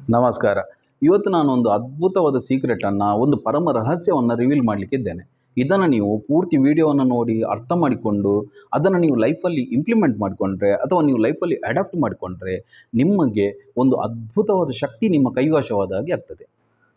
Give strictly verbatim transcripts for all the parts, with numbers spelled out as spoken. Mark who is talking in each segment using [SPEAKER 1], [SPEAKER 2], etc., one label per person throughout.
[SPEAKER 1] ನಮಸ್ಕಾರ. ಇವತ್ತು ನಾನೊಂದು ಅದ್ಭುತವಾದ ಸೀಕ್ರೆಟನ್ನು, ಒಂದು ಪರಮ ರಹಸ್ಯವನ್ನು ರಿವೀಲ್ ಮಾಡಲಿಕ್ಕಿದ್ದೇನೆ. ಇದನ್ನು ನೀವು ಪೂರ್ತಿ ವಿಡಿಯೋವನ್ನು ನೋಡಿ ಅರ್ಥ ಮಾಡಿಕೊಂಡು ಅದನ್ನು ನೀವು ಲೈಫಲ್ಲಿ ಇಂಪ್ಲಿಮೆಂಟ್ ಮಾಡಿಕೊಂಡ್ರೆ ಅಥವಾ ನೀವು ಲೈಫಲ್ಲಿ ಅಡಾಪ್ಟ್ ಮಾಡಿಕೊಂಡ್ರೆ ನಿಮಗೆ ಒಂದು ಅದ್ಭುತವಾದ ಶಕ್ತಿ ನಿಮ್ಮ ಕೈವಶವಾದ ಹಾಗೆ ಆಗ್ತದೆ.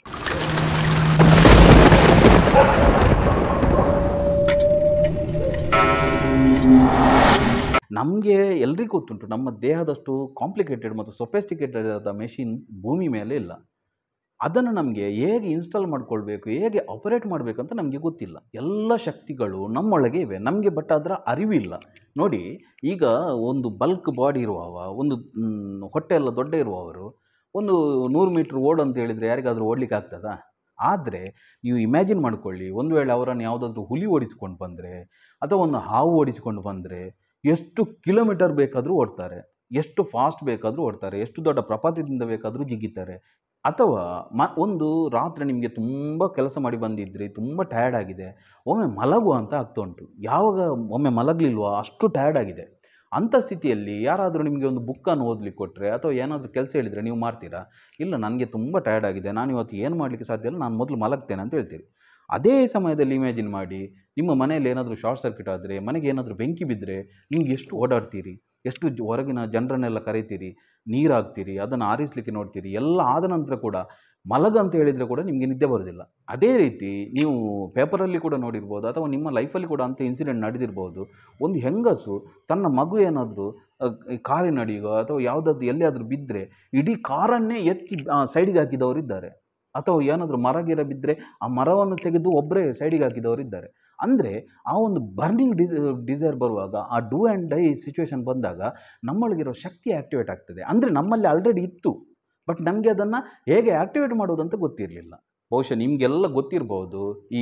[SPEAKER 1] ನಮಗೆ ಎಲ್ರಿಗೂ ಗೊತ್ತುಂಟು, ನಮ್ಮ ದೇಹದಷ್ಟು ಕಾಂಪ್ಲಿಕೇಟೆಡ್ ಮತ್ತು ಸೊಫೆಸ್ಟಿಕೇಟೆಡ್ ಆದ ಮೆಷಿನ್ ಭೂಮಿ ಮೇಲೆ ಇಲ್ಲ. ಅದನ್ನು ನಮಗೆ ಹೇಗೆ ಇನ್ಸ್ಟಾಲ್ ಮಾಡ್ಕೊಳ್ಬೇಕು, ಹೇಗೆ ಆಪರೇಟ್ ಮಾಡಬೇಕಂತ ನಮಗೆ ಗೊತ್ತಿಲ್ಲ. ಎಲ್ಲ ಶಕ್ತಿಗಳು ನಮ್ಮೊಳಗೆ ಇವೆ, ನಮಗೆ ಬಟ್ ಅದರ ಅರಿವಿಲ್ಲ. ನೋಡಿ, ಈಗ ಒಂದು ಬಲ್ಕ್ ಬಾಡಿ ಇರುವವ, ಒಂದು ಹೊಟ್ಟೆ ಎಲ್ಲ ದೊಡ್ಡ ಇರುವವರು ಒಂದು ನೂರು ಮೀಟ್ರ್ ಓಡು ಅಂತ ಹೇಳಿದರೆ ಯಾರಿಗಾದರೂ ಓಡಲಿಕ್ಕೆ ಆಗ್ತದಾ? ಆದರೆ ನೀವು ಇಮ್ಯಾಜಿನ್ ಮಾಡ್ಕೊಳ್ಳಿ, ಒಂದು ವೇಳೆ ಅವರನ್ನು ಯಾವುದಾದ್ರೂ ಹುಲಿ ಓಡಿಸ್ಕೊಂಡು ಬಂದರೆ ಅಥವಾ ಒಂದು ಹಾವು ಓಡಿಸ್ಕೊಂಡು ಬಂದರೆ ಎಷ್ಟು ಕಿಲೋಮೀಟರ್ ಬೇಕಾದರೂ ಓಡ್ತಾರೆ, ಎಷ್ಟು ಫಾಸ್ಟ್ ಬೇಕಾದರೂ ಓಡ್ತಾರೆ, ಎಷ್ಟು ದೊಡ್ಡ ಪ್ರಪಾತದಿಂದ ಬೇಕಾದರೂ ಜಿಗಿತಾರೆ. ಅಥವಾ ಮ ಒಂದು ರಾತ್ರಿ ನಿಮಗೆ ತುಂಬ ಕೆಲಸ ಮಾಡಿ ಬಂದಿದ್ರಿ, ತುಂಬ ಟಯರ್ಡ್ ಆಗಿದೆ, ಒಮ್ಮೆ ಮಲಗುವ ಅಂತ ಆಗ್ತಾ ಉಂಟು. ಯಾವಾಗ ಒಮ್ಮೆ ಮಲಗಲಿಲ್ವಾ ಅಷ್ಟು ಟಯರ್ಡ್ ಆಗಿದೆ. ಅಂಥ ಸ್ಥಿತಿಯಲ್ಲಿ ಯಾರಾದರೂ ನಿಮಗೆ ಒಂದು ಬುಕ್ಕನ್ನು ಓದಲಿಕ್ಕೆ ಕೊಟ್ಟರೆ ಅಥವಾ ಏನಾದರೂ ಕೆಲಸ ಹೇಳಿದರೆ ನೀವು ಮಾಡ್ತೀರಾ? ಇಲ್ಲ, ನನಗೆ ತುಂಬ ಟಯರ್ಡ್ ಆಗಿದೆ, ನಾನು ಇವತ್ತು ಏನು ಮಾಡಲಿಕ್ಕೆ ಸಾಧ್ಯ ಇಲ್ಲ, ನಾನು ಮೊದಲು ಮಲಗ್ತೇನೆ ಅಂತ ಹೇಳ್ತೀರಿ. ಅದೇ ಸಮಯದಲ್ಲಿ ಇಮ್ಯಾಜಿನ್ ಮಾಡಿ, ನಿಮ್ಮ ಮನೆಯಲ್ಲಿ ಏನಾದರೂ ಶಾರ್ಟ್ ಸರ್ಕ್ಯೂಟ್ ಆದರೆ, ಮನೆಗೆ ಏನಾದರೂ ಬೆಂಕಿ ಬಿದ್ದರೆ ನೀವು ಎಷ್ಟು ಓಡಾಡ್ತೀರಿ, ಎಷ್ಟು ಹೊರಗಿನ ಜನರನ್ನೆಲ್ಲ ಕರೀತೀರಿ, ನೀರು ಹಾಕ್ತೀರಿ, ಅದನ್ನು ಆರಿಸಲಿಕ್ಕೆ ನೋಡ್ತೀರಿ. ಎಲ್ಲ ಆದ ನಂತರ ಕೂಡ ಮಲಗ ಅಂತ ಹೇಳಿದರೆ ಕೂಡ ನಿಮಗೆ ನಿದ್ದೆ ಬರೋದಿಲ್ಲ. ಅದೇ ರೀತಿ ನೀವು ಪೇಪರಲ್ಲಿ ಕೂಡ ನೋಡಿರ್ಬೋದು ಅಥವಾ ನಿಮ್ಮ ಲೈಫಲ್ಲಿ ಕೂಡ ಅಂಥ ಇನ್ಸಿಡೆಂಟ್ ನಡೆದಿರ್ಬೋದು. ಒಂದು ಹೆಂಗಸು ತನ್ನ ಮಗು ಏನಾದರೂ ಕಾರಿನ ಅಡಿಗೋ ಅಥವಾ ಯಾವುದಾದ್ರು ಎಲ್ಲಿಯಾದರೂ ಬಿದ್ದರೆ ಇಡೀ ಕಾರನ್ನೇ ಎತ್ತಿ ಸೈಡಿಗೆ ಹಾಕಿದವರಿದ್ದಾರೆ. ಅಥವಾ ಏನಾದರೂ ಮರ ಗಿರ ಬಿದ್ದರೆ ಆ ಮರವನ್ನು ತೆಗೆದು ಒಬ್ಬರೇ ಸೈಡಿಗೆ ಹಾಕಿದವರಿದ್ದಾರೆ. ಅಂದರೆ ಆ ಒಂದು ಬರ್ನಿಂಗ್ ಡಿಸ್ ಡಿಸೈರ್ ಬರುವಾಗ, ಆ ಡೂ ಆ್ಯಂಡ್ ಡೈ ಸಿಚುವೇಶನ್ ಬಂದಾಗ ನಮ್ಮೊಳಗಿರೋ ಶಕ್ತಿ ಆ್ಯಕ್ಟಿವೇಟ್ ಆಗ್ತದೆ. ಅಂದರೆ ನಮ್ಮಲ್ಲಿ ಆಲ್ರೆಡಿ ಇತ್ತು, ಬಟ್ ನಮಗೆ ಅದನ್ನು ಹೇಗೆ ಆ್ಯಕ್ಟಿವೇಟ್ ಮಾಡೋದಂತ ಗೊತ್ತಿರಲಿಲ್ಲ. ಬಹುಶಃ ನಿಮಗೆಲ್ಲ ಗೊತ್ತಿರ್ಬೋದು, ಈ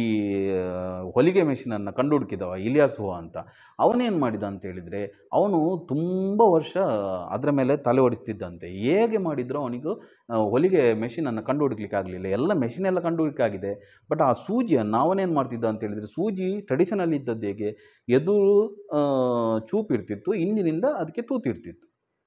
[SPEAKER 1] ಹೊಲಿಗೆ ಮೆಷಿನನ್ನು ಕಂಡುಹುಡುಕಿದವ ಇಲಿಯಾಸ್ ಹುವಾ ಅಂತ. ಅವನೇನು ಮಾಡಿದ ಅಂತ ಹೇಳಿದರೆ, ಅವನು ತುಂಬ ವರ್ಷ ಅದರ ಮೇಲೆ ತಲೆ ಓಡಿಸ್ತಿದ್ದಂತೆ. ಹೇಗೆ ಮಾಡಿದರೂ ಅವನಿಗೂ ಹೊಲಿಗೆ ಮೆಷಿನನ್ನು ಕಂಡುಹುಡುಕ್ಲಿಕ್ಕೆ ಆಗಲಿಲ್ಲ. ಎಲ್ಲ ಮೆಷಿನೆಲ್ಲ ಕಂಡುಹುಡುಕಾಗಿದೆ, ಬಟ್ ಆ ಸೂಜಿಯನ್ನು ಅವನೇನು ಮಾಡ್ತಿದ್ದ ಅಂತ ಹೇಳಿದರೆ, ಸೂಜಿ ಟ್ರೆಡಿಷನಲ್ ಇದ್ದದ್ದು ಹೇಗೆ, ಎದುರು ಚೂಪಿರ್ತಿತ್ತು, ಹಿಂದಿನಿಂದ ಅದಕ್ಕೆ ತೂತಿರ್ತಿತ್ತು.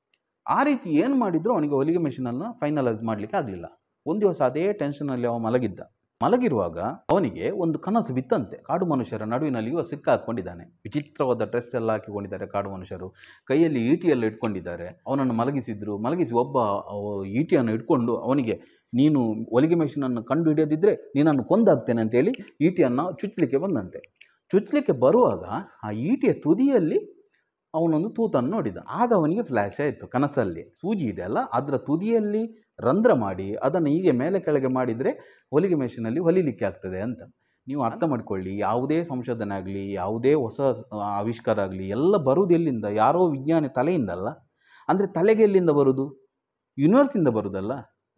[SPEAKER 1] ಆ ರೀತಿ ಏನು ಮಾಡಿದರೂ ಅವನಿಗೆ ಹೊಲಿಗೆ ಮೆಷಿನನ್ನು ಫೈನಲೈಸ್ ಮಾಡಲಿಕ್ಕೆ ಆಗಲಿಲ್ಲ. ಒಂದು ದಿವಸ ಅದೇ ಟೆನ್ಷನಲ್ಲಿ ಅವ ಮಲಗಿದ್ದ. ಮಲಗಿರುವಾಗ ಅವನಿಗೆ ಒಂದು ಕನಸು ಬಿತ್ತಂತೆ. ಕಾಡು ಮನುಷ್ಯರ ನಡುವಿನಲ್ಲಿ ಇವ ಸಿಕ್ಕ ಹಾಕ್ಕೊಂಡಿದ್ದಾನೆ. ವಿಚಿತ್ರವಾದ ಡ್ರೆಸ್ ಎಲ್ಲ ಹಾಕಿಕೊಂಡಿದ್ದಾರೆ ಕಾಡು ಮನುಷ್ಯರು, ಕೈಯಲ್ಲಿ ಈಟಿಯನ್ನು ಇಟ್ಕೊಂಡಿದ್ದಾರೆ. ಅವನನ್ನು ಮಲಗಿಸಿದ್ರು. ಮಲಗಿಸಿ ಒಬ್ಬ ಈಟಿಯನ್ನು ಇಟ್ಕೊಂಡು ಅವನಿಗೆ, ನೀನು ಹೊಲಿಗೆ ಮೆಷಿನನ್ನು ಕಂಡು ಹಿಡಿಯದಿದ್ದರೆ ನೀನನ್ನು ಕೊಂದಾಗ್ತೇನೆ ಅಂತೇಳಿ ಈಟಿಯನ್ನು ಚುಚ್ಚಲಿಕ್ಕೆ ಬಂದಂತೆ. ಚುಚ್ಚಲಿಕ್ಕೆ ಬರುವಾಗ ಆ ಈಟಿಯ ತುದಿಯಲ್ಲಿ ಅವನೊಂದು ತೂತನ್ನು ನೋಡಿದ. ಆಗ ಅವನಿಗೆ ಫ್ಲ್ಯಾಶ್ ಆಯಿತು ಕನಸಲ್ಲಿ, ಸೂಜಿ ಇದೆ ಅಲ್ಲ, ಅದರ ತುದಿಯಲ್ಲಿ ರಂಧ್ರ ಮಾಡಿ ಅದನ್ನು ಹೀಗೆ ಮೇಲೆ ಕೆಳಗೆ ಮಾಡಿದರೆ ಹೊಲಿಗೆ ಮೆಷಿನಲ್ಲಿ ಹೊಲಿಲಿಕ್ಕೆ ಆಗ್ತದೆ ಅಂತ. ನೀವು ಅರ್ಥ ಮಾಡ್ಕೊಳ್ಳಿ, ಯಾವುದೇ ಸಂಶೋಧನೆ ಆಗಲಿ, ಯಾವುದೇ ಹೊಸ ಆವಿಷ್ಕಾರ ಆಗಲಿ, ಎಲ್ಲ ಬರುವುದು ಎಲ್ಲಿಂದ? ಯಾರೋ ವಿಜ್ಞಾನಿ ತಲೆಯಿಂದಲ್ಲ. ಅಂದರೆ ತಲೆಗೆ ಎಲ್ಲಿಂದ ಬರುವುದು? ಯೂನಿವರ್ಸಿಂದ ಬರುವುದಲ್ಲ.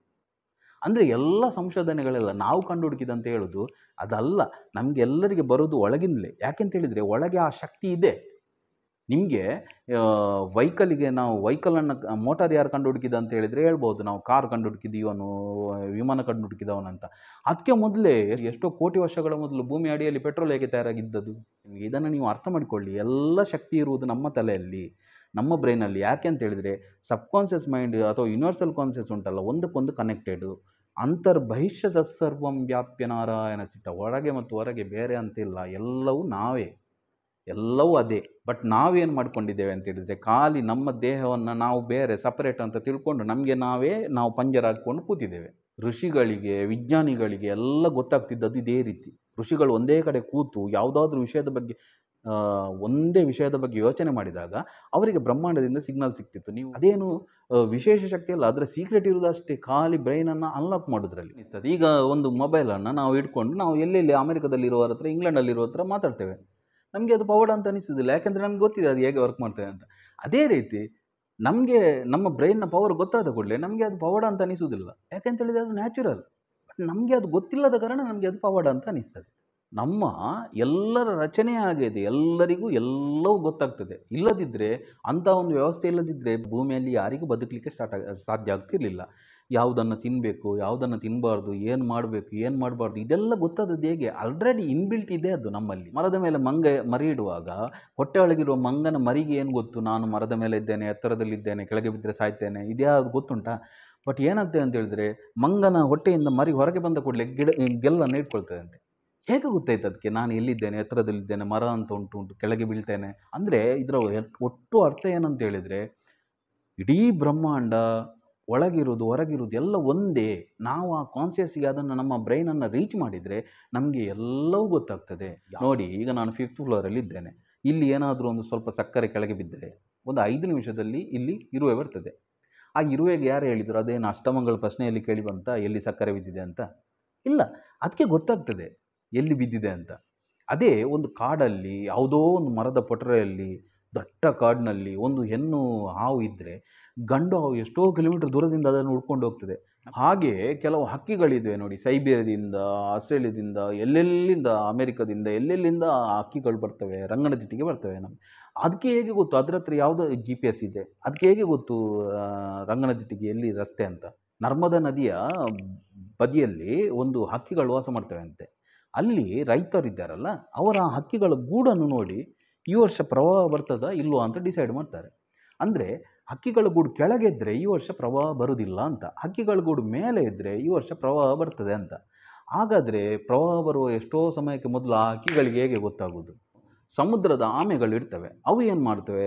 [SPEAKER 1] ಅಂದರೆ ಎಲ್ಲ ಸಂಶೋಧನೆಗಳೆಲ್ಲ ನಾವು ಕಂಡುಹುಡುಕಿದಂತ ಹೇಳೋದು ಅದಲ್ಲ, ನಮಗೆಲ್ಲರಿಗೆ ಬರೋದು ಒಳಗಿಂದಲೇ. ಯಾಕೆಂತೇಳಿದರೆ ಒಳಗೆ ಆ ಶಕ್ತಿ ಇದೆ. ನಿಮಗೆ ವೆಹಿಕಲಿಗೆ, ನಾವು ವೆಹಿಕಲನ್ನು ಮೋಟಾರ್ ಯಾರು ಕಂಡುಹುಡುಕಿದ ಅಂತ ಹೇಳಿದರೆ ಹೇಳ್ಬೋದು, ನಾವು ಕಾರ್ ಕಂಡುಹುಡುಕಿದೀವನು, ವಿಮಾನ ಕಂಡುಹುಡುಕಿದವನಂತ. ಅದಕ್ಕೆ ಮೊದಲೇ ಎಷ್ಟೋ ಕೋಟಿ ವರ್ಷಗಳ ಮೊದಲು ಭೂಮಿ ಅಡಿಯಲ್ಲಿ ಪೆಟ್ರೋಲ್ ಹೇಗೆ ತಯಾರಾಗಿದ್ದದು? ಇದನ್ನು ನೀವು ಅರ್ಥ ಮಾಡಿಕೊಳ್ಳಿ. ಎಲ್ಲ ಶಕ್ತಿ ಇರುವುದು ನಮ್ಮ ತಲೆಯಲ್ಲಿ, ನಮ್ಮ ಬ್ರೈನಲ್ಲಿ. ಯಾಕೆ ಅಂತ ಹೇಳಿದರೆ ಸಬ್ಕಾನ್ಷಿಯಸ್ ಮೈಂಡ್ ಅಥವಾ ಯೂನಿವರ್ಸಲ್ ಕಾನ್ಷಿಯಸ್ ಉಂಟಲ್ಲ, ಒಂದಕ್ಕೊಂದು ಕನೆಕ್ಟೆಡು. ಅಂತರ್ಬಹಿಷ್ಯದ ಸರ್ವಂ ವ್ಯಾಪ್ಯ ನಾರಾಯಣ ಸ್ಥಿತ. ಒಳಗೆ ಮತ್ತು ಹೊರಗೆ ಬೇರೆ ಅಂತಿಲ್ಲ, ಎಲ್ಲವೂ ನಾವೇ, ಎಲ್ಲವೂ ಅದೇ. ಬಟ್ ನಾವೇನು ಮಾಡ್ಕೊಂಡಿದ್ದೇವೆ ಅಂತ ಹೇಳಿದರೆ, ಖಾಲಿ ನಮ್ಮ ದೇಹವನ್ನು ನಾವು ಬೇರೆ ಸಪರೇಟ್ ಅಂತ ತಿಳ್ಕೊಂಡು ನಮಗೆ ನಾವೇ ನಾವು ಪಂಜರ ಹಾಕ್ಕೊಂಡು ಕೂತಿದ್ದೇವೆ. ಋಷಿಗಳಿಗೆ, ವಿಜ್ಞಾನಿಗಳಿಗೆ ಎಲ್ಲ ಗೊತ್ತಾಗ್ತಿದ್ದದ್ದು ಇದೇ ರೀತಿ. ಋಷಿಗಳು ಒಂದೇ ಕಡೆ ಕೂತು ಯಾವುದಾದ್ರೂ ವಿಷಯದ ಬಗ್ಗೆ ಒಂದೇ ವಿಷಯದ ಬಗ್ಗೆ ಯೋಚನೆ ಮಾಡಿದಾಗ ಅವರಿಗೆ ಬ್ರಹ್ಮಾಂಡದಿಂದ ಸಿಗ್ನಲ್ ಸಿಗ್ತಿತ್ತು. ನೀವು ಅದೇನು ವಿಶೇಷ ಶಕ್ತಿ ಅಲ್ಲ, ಅದರ ಸೀಕ್ರೆಟ್ ಇರೋದಷ್ಟೇ, ಖಾಲಿ ಬ್ರೈನನ್ನು ಅನ್ಲಾಕ್ ಮಾಡೋದ್ರಲ್ಲಿ ಇರ್ತದೆ. ಈಗ ಒಂದು ಮೊಬೈಲನ್ನು ನಾವು ಇಟ್ಕೊಂಡು ನಾವು ಎಲ್ಲೆಲ್ಲಿ ಅಮೆರಿಕದಲ್ಲಿರೋರ ಹತ್ರ, ಇಂಗ್ಲೆಂಡಲ್ಲಿರೋ ಹತ್ರ ಮಾತಾಡ್ತೇವೆ, ನಮಗೆ ಅದು ಪವರ್ಡ್ ಅಂತ ಅನಿಸೋದಿಲ್ಲ. ಯಾಕೆಂದರೆ ನಮ್ಗೆ ಗೊತ್ತಿದೆ ಅದು ಹೇಗೆ ವರ್ಕ್ ಮಾಡ್ತದೆ ಅಂತ. ಅದೇ ರೀತಿ ನಮಗೆ ನಮ್ಮ ಬ್ರೈನ್ನ ಪವರ್ ಗೊತ್ತಾದ ಕೂಡಲೇ ನಮಗೆ ಅದು ಪವರ್ಡ್ ಅಂತ ಅನಿಸೋದಿಲ್ಲ. ಯಾಕೆಂತೇಳಿದರೆ ಅದು ನ್ಯಾಚುರಲ್. ಬಟ್ ನಮಗೆ ಅದು ಗೊತ್ತಿಲ್ಲದ ಕಾರಣ ನಮಗೆ ಅದು ಪವರ್ಡ್ ಅಂತ ಅನಿಸ್ತದೆ. ನಮ್ಮ ಎಲ್ಲರ ರಚನೆ ಆಗಿದೆ, ಎಲ್ಲರಿಗೂ ಎಲ್ಲವೂ ಗೊತ್ತಾಗ್ತದೆ. ಇಲ್ಲದಿದ್ದರೆ, ಅಂಥ ಒಂದು ವ್ಯವಸ್ಥೆ ಇಲ್ಲದಿದ್ದರೆ ಭೂಮಿಯಲ್ಲಿ ಯಾರಿಗೂ ಬದುಕಲಿಕ್ಕೆ ಸ್ಟಾರ್ಟ್ ಆಗ ಸಾಧ್ಯ ಆಗ್ತಿರಲಿಲ್ಲ. ಯಾವುದನ್ನು ತಿನ್ನಬೇಕು, ಯಾವುದನ್ನು ತಿನ್ನಬಾರ್ದು, ಏನು ಮಾಡಬೇಕು, ಏನು ಮಾಡಬಾರ್ದು, ಇದೆಲ್ಲ ಗೊತ್ತಾದದ್ದು ಹೇಗೆ? ಆಲ್ರೆಡಿ ಇನ್ಬಿಲ್ಟ್ ಇದೆ ಅದು ನಮ್ಮಲ್ಲಿ. ಮರದ ಮೇಲೆ ಮಂಗ ಮರಿ ಇಡುವಾಗ ಹೊಟ್ಟೆ ಒಳಗಿರುವ ಮಂಗನ ಮರಿಗೆ ಏನು ಗೊತ್ತು? ನಾನು ಮರದ ಮೇಲೆ ಇದ್ದೇನೆ, ಎತ್ತರದಲ್ಲಿದ್ದೇನೆ, ಕೆಳಗೆ ಬಿದ್ದರೆ ಸಾಯ್ತೇನೆ, ಇದ್ಯಾವುದು ಗೊತ್ತುಂಟಾ? ಬಟ್ ಏನಾಗ್ತದೆ ಅಂತ ಹೇಳಿದ್ರೆ, ಮಂಗನ ಹೊಟ್ಟೆಯಿಂದ ಮರಿ ಹೊರಗೆ ಬಂದ ಕೂಡಲೇ ಗಿಡ ಗೆಲ್ಲನ್ನು ಇಟ್ಕೊಳ್ತದೆ ಅಂತೆ. ಹೇಗೆ ಗೊತ್ತಾಯ್ತು ಅದಕ್ಕೆ ನಾನು ಎಲ್ಲಿದ್ದೇನೆ, ಎತ್ತರದಲ್ಲಿದ್ದೇನೆ, ಮರ ಅಂತ ಉಂಟು ಉಂಟು ಕೆಳಗೆ ಬೀಳ್ತೇನೆ ಅಂದರೆ ಇದರ ಒಟ್ಟು ಅರ್ಥ ಏನಂತ ಹೇಳಿದರೆ, ಇಡೀ ಬ್ರಹ್ಮಾಂಡ ಒಳಗಿರುವುದು ಹೊರಗಿರುವುದು ಎಲ್ಲ ಒಂದೇ. ನಾವು ಆ ಕಾನ್ಸಿಯಸ್ಗೆ ಅದನ್ನು ನಮ್ಮ ಬ್ರೈನನ್ನು ರೀಚ್ ಮಾಡಿದರೆ ನಮಗೆ ಎಲ್ಲವೂ ಗೊತ್ತಾಗ್ತದೆ. ನೋಡಿ, ಈಗ ನಾನು ಫಿಫ್ತ್ ಫ್ಲೋರಲ್ಲಿ ಇದ್ದೇನೆ. ಇಲ್ಲಿ ಏನಾದರೂ ಒಂದು ಸ್ವಲ್ಪ ಸಕ್ಕರೆ ಕೆಳಗೆ ಬಿದ್ದರೆ ಒಂದು ಐದು ನಿಮಿಷದಲ್ಲಿ ಇಲ್ಲಿ ಇರುವೆ ಬರ್ತದೆ. ಆ ಇರುವೆಗೆ ಯಾರು ಹೇಳಿದರು? ಅದೇನು ಅಷ್ಟಮಂಗಳ ಪ್ರಶ್ನೆಯಲ್ಲಿ ಕೇಳಿ ಬಂತ ಎಲ್ಲಿ ಸಕ್ಕರೆ ಬಿದ್ದಿದೆ ಅಂತ? ಇಲ್ಲ, ಅದಕ್ಕೆ ಗೊತ್ತಾಗ್ತದೆ ಎಲ್ಲಿ ಬಿದ್ದಿದೆ ಅಂತ. ಅದೇ ಒಂದು ಕಾಡಲ್ಲಿ ಯಾವುದೋ ಒಂದು ಮರದ ಪೊಟರೆಯಲ್ಲಿ ದಟ್ಟ ಕಾಡಿನಲ್ಲಿ ಒಂದು ಹೆಣ್ಣು ಹಾವು ಇದ್ದರೆ ಗಂಡು ಹಾವು ಎಷ್ಟೋ ಕಿಲೋಮೀಟರ್ ದೂರದಿಂದ ಅದನ್ನು ಹುಡ್ಕೊಂಡು ಹೋಗ್ತದೆ. ಹಾಗೆ ಕೆಲವು ಹಕ್ಕಿಗಳಿವೆ ನೋಡಿ, ಸೈಬೇರಿಯಾದಿಂದ, ಆಸ್ಟ್ರೇಲಿಯಾದಿಂದ, ಎಲ್ಲೆಲ್ಲಿಂದ, ಅಮೆರಿಕದಿಂದ, ಎಲ್ಲೆಲ್ಲಿಂದ ಆ ಹಕ್ಕಿಗಳು ಬರ್ತವೆ, ರಂಗನತಿಟ್ಟಿಗೆ ಬರ್ತವೆ. ನಮಗೆ ಅದಕ್ಕೆ ಹೇಗೆ ಗೊತ್ತು ಅದರ ಹತ್ರ ಯಾವುದೋ ಜಿ ಪಿ ಎಸ್ ಇದೆ? ಅದಕ್ಕೆ ಹೇಗೆ ಗೊತ್ತು ರಂಗನತಿಟ್ಟಿಗೆ ಎಲ್ಲಿ ರಸ್ತೆ ಅಂತ? ನರ್ಮದಾ ನದಿಯ ಬದಿಯಲ್ಲಿ ಒಂದು ಹಕ್ಕಿಗಳು ವಾಸ ಮಾಡ್ತವೆ ಅಂತೆ. ಅಲ್ಲಿ ರೈತರಿದ್ದಾರಲ್ಲ, ಅವರ ಹಕ್ಕಿಗಳ ಗೂಡನ್ನು ನೋಡಿ ಈ ವರ್ಷ ಪ್ರವಾಹ ಬರ್ತದ ಇಲ್ವೋ ಅಂತ ಡಿಸೈಡ್ ಮಾಡ್ತಾರೆ. ಅಂದರೆ ಹಕ್ಕಿಗಳ ಗೂಡು ಕೆಳಗೆ ಇದ್ದರೆ ಈ ವರ್ಷ ಪ್ರವಾಹ ಬರುವುದಿಲ್ಲ ಅಂತ, ಹಕ್ಕಿಗಳ ಗೂಡು ಮೇಲೆ ಇದ್ದರೆ ಈ ವರ್ಷ ಪ್ರವಾಹ ಬರ್ತದೆ ಅಂತ. ಹಾಗಾದರೆ ಪ್ರವಾಹ ಬರುವ ಎಷ್ಟೋ ಸಮಯಕ್ಕೆ ಮೊದಲು ಆ ಹಕ್ಕಿಗಳಿಗೆ ಹೇಗೆ ಗೊತ್ತಾಗೋದು? ಸಮುದ್ರದ ಆಮೆಗಳು ಇರ್ತವೆ, ಅವು ಏನು ಮಾಡ್ತವೆ,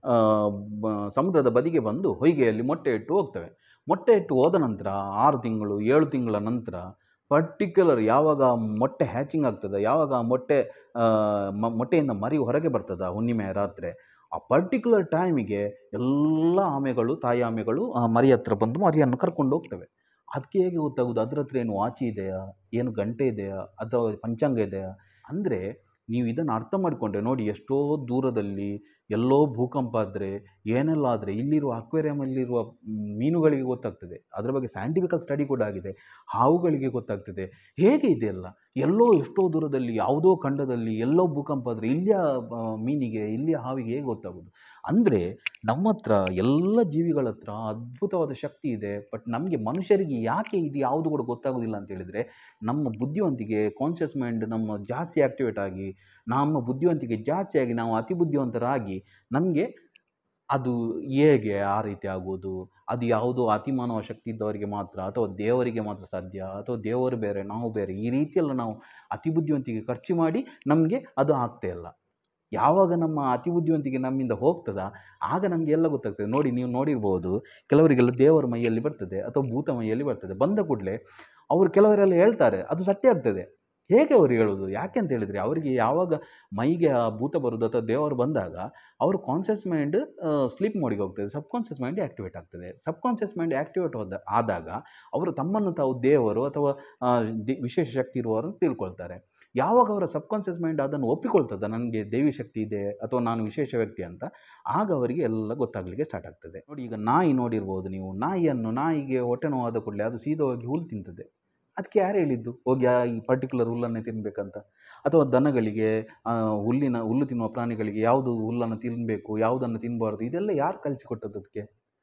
[SPEAKER 1] ಸಮುದ್ರದ ಬದಿಗೆ ಬಂದು ಹೊಯ್ಗೆಯಲ್ಲಿ ಮೊಟ್ಟೆ ಇಟ್ಟು ಹೋಗ್ತವೆ. ಮೊಟ್ಟೆ ಇಟ್ಟು ಹೋದ ನಂತರ ಆರು ತಿಂಗಳು ಏಳು ತಿಂಗಳ ನಂತರ ಪರ್ಟಿಕ್ಯುಲರ್ ಯಾವಾಗ ಮೊಟ್ಟೆ ಹ್ಯಾಚಿಂಗ್ ಆಗ್ತದೆ, ಯಾವಾಗ ಮೊಟ್ಟೆ ಮೊಟ್ಟೆಯಿಂದ ಮರಿ ಹೊರಗೆ ಬರ್ತದೆ ಹುಣ್ಣಿಮೆ ರಾತ್ರಿ, ಆ ಪರ್ಟಿಕ್ಯುಲರ್ ಟೈಮಿಗೆ ಎಲ್ಲ ಆಮೆಗಳು, ತಾಯಿ ಆಮೆಗಳು ಆ ಮರಿ ಹತ್ರ ಬಂದು ಮರಿಯನ್ನು ಕರ್ಕೊಂಡು ಹೋಗ್ತವೆ. ಅದಕ್ಕೆ ಹೇಗೆ ಗೊತ್ತಾಗೋದು? ಅದ್ರ ಹತ್ರ ಏನು ವಾಚಿ ಇದೆಯಾ, ಏನು ಗಂಟೆ ಇದೆಯಾ, ಅಥವಾ ಪಂಚಾಂಗ ಇದೆಯಾ? ಅಂದರೆ ನೀವು ಇದನ್ನು ಅರ್ಥ ಮಾಡಿಕೊಂಡ್ರೆ ನೋಡಿ, ಎಷ್ಟೋ ದೂರದಲ್ಲಿ ಎಲ್ಲೋ ಭೂಕಂಪ ಆದರೆ ಏನೆಲ್ಲ ಆದರೆ ಇಲ್ಲಿರುವ ಅಕ್ವೇರಿಯಮಲ್ಲಿರುವ ಮೀನುಗಳಿಗೆ ಗೊತ್ತಾಗ್ತದೆ. ಅದರ ಬಗ್ಗೆ ಸೈಂಟಿಫಿಕಲ್ ಸ್ಟಡಿ ಕೂಡ ಆಗಿದೆ. ಹಾವುಗಳಿಗೆ ಗೊತ್ತಾಗ್ತದೆ. ಹೇಗೆ ಇದೆಯಲ್ಲ, ಎಲ್ಲೋ ಎಷ್ಟೋ ದೂರದಲ್ಲಿ ಯಾವುದೋ ಖಂಡದಲ್ಲಿ ಎಲ್ಲೋ ಭೂಕಂಪ ಆದರೆ ಇಲ್ಲಿಯ ಮೀನಿಗೆ, ಇಲ್ಲಿಯ ಹಾವಿಗೆ ಹೇಗೆ ಗೊತ್ತಾಗೋದು? ಅಂದರೆ ನಮ್ಮ ಹತ್ರ ಎಲ್ಲ ಜೀವಿಗಳ ಹತ್ರ ಅದ್ಭುತವಾದ ಶಕ್ತಿ ಇದೆ. ಬಟ್ ನಮಗೆ ಮನುಷ್ಯರಿಗೆ ಯಾಕೆ ಇದು ಯಾವುದು ಕೂಡ ಗೊತ್ತಾಗೋದಿಲ್ಲ ಅಂತ ಹೇಳಿದರೆ, ನಮ್ಮ ಬುದ್ಧಿವಂತಿಕೆ, ಕಾನ್ಷಿಯಸ್ ಮೈಂಡ್ ನಮ್ಮ ಜಾಸ್ತಿ ಆ್ಯಕ್ಟಿವೇಟ್ ಆಗಿ, ನಮ್ಮ ಬುದ್ಧಿವಂತಿಕೆ ಜಾಸ್ತಿ ಆಗಿ ನಾವು ಅತಿ ಬುದ್ಧಿವಂತರಾಗಿ ನಮಗೆ ಅದು ಹೇಗೆ ಆ ರೀತಿ ಆಗೋದು? ಅದು ಯಾವುದೋ ಅತಿಮಾನವ ಶಕ್ತಿ ಇದ್ದವರಿಗೆ ಮಾತ್ರ, ಅಥವಾ ದೇವರಿಗೆ ಮಾತ್ರ ಸಾಧ್ಯ, ಅಥವಾ ದೇವರು ಬೇರೆ ನಾವು ಬೇರೆ, ಈ ರೀತಿಯೆಲ್ಲ ನಾವು ಅತಿ ಬುದ್ಧಿವಂತಿಕೆ ಖರ್ಚು ಮಾಡಿ ನಮಗೆ ಅದು ಆಗ್ತಾ ಇಲ್ಲ. ಯಾವಾಗ ನಮ್ಮ ಅತಿ ಬುದ್ಧಿವಂತಿಕೆ ನಮ್ಮಿಂದ ಹೋಗ್ತದ ಆಗ ನಮಗೆ ಎಲ್ಲ ಗೊತ್ತಾಗ್ತದೆ. ನೋಡಿ, ನೀವು ನೋಡಿರ್ಬೋದು, ಕೆಲವರಿಗೆಲ್ಲ ದೇವರ ಮೈಯಲ್ಲಿ ಬರ್ತದೆ ಅಥವಾ ಭೂತ ಮೈಯಲ್ಲಿ ಬರ್ತದೆ. ಬಂದ ಕೂಡಲೇ ಅವರು ಕೆಲವರೆಲ್ಲ ಹೇಳ್ತಾರೆ, ಅದು ಸತ್ಯ ಆಗ್ತದೆ. ಹೇಗೆ ಅವರು ಹೇಳೋದು? ಯಾಕೆ ಅಂತ ಹೇಳಿದರೆ, ಅವರಿಗೆ ಯಾವಾಗ ಮೈಗೆ ಆ ಭೂತ ಬರೋದು ಅಥವಾ ದೇವರು ಬಂದಾಗ ಅವರು ಕಾನ್ಷಿಯಸ್ ಮೈಂಡ್ ಸ್ಲೀಪ್ ಮೋಡಿಗೆ ಹೋಗ್ತದೆ, ಸಬ್ ಕಾನ್ಷಿಯಸ್ ಮೈಂಡ್ ಆ್ಯಕ್ಟಿವೇಟ್ ಆಗ್ತದೆ. ಸಬ್ ಕಾನ್ಷಿಯಸ್ ಮೈಂಡ್ ಆ್ಯಕ್ಟಿವೇಟ್ ಹೋದ ಆದಾಗ ಅವರು ತಮ್ಮನ್ನು ತಾವು ದೇವರು ಅಥವಾ ವಿಶೇಷ ಶಕ್ತಿ ಇರುವವರು ತಿಳ್ಕೊಳ್ತಾರೆ. ಯಾವಾಗ ಅವರ ಸಬ್ ಕಾನ್ಷಿಯಸ್ ಮೈಂಡ್ ಅದನ್ನು ಒಪ್ಪಿಕೊಳ್ತದೆ, ನನಗೆ ದೈವಿ ಶಕ್ತಿ ಇದೆ ಅಥವಾ ನಾನು ವಿಶೇಷ ವ್ಯಕ್ತಿ ಅಂತ, ಆಗ ಅವರಿಗೆ ಎಲ್ಲ ಗೊತ್ತಾಗಲಿಕ್ಕೆ ಸ್ಟಾರ್ಟ್ ಆಗ್ತದೆ. ನೋಡಿ, ಈಗ ನಾಯಿ ನೋಡಿರ್ಬೋದು ನೀವು, ನಾಯಿಯನ್ನು ನಾಯಿಗೆ ಹೊಟ್ಟೆ ನೋವಾದ ಕೂಡಲೇ ಅದು ಸೀದಾ ಹೋಗಿ ಹುಲ್ಲು ತಿಂತದೆ. ಅದಕ್ಕೆ ಯಾರು ಹೇಳಿದ್ದು ಹೋಗಿ ಆ ಈ ಪರ್ಟಿಕ್ಯುಲರ್ ಹುಲ್ಲನ್ನೇ ತಿನ್ನಬೇಕಂತ? ಅಥವಾ ದನಗಳಿಗೆ, ಹುಲ್ಲಿನ ಹುಲ್ಲು ತಿನ್ನುವ ಪ್ರಾಣಿಗಳಿಗೆ ಯಾವುದು ಹುಲ್ಲನ್ನು ತಿನ್ನಬೇಕು, ಯಾವುದನ್ನು ತಿನ್ನಬಾರ್ದು, ಇದೆಲ್ಲ ಯಾರು ಕಲಿಸಿಕೊಟ್ಟದ್ದು? ಅದಕ್ಕೆ